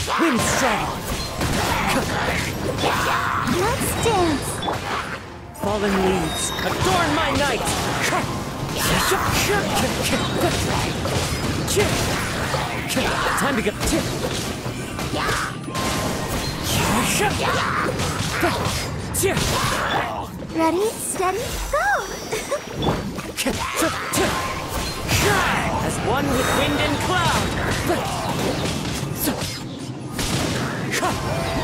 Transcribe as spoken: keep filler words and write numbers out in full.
Wind strong. Let's dance. Fallen leaves, adorn my night. Time to go. Ready, steady, go! As one with wind and cloud.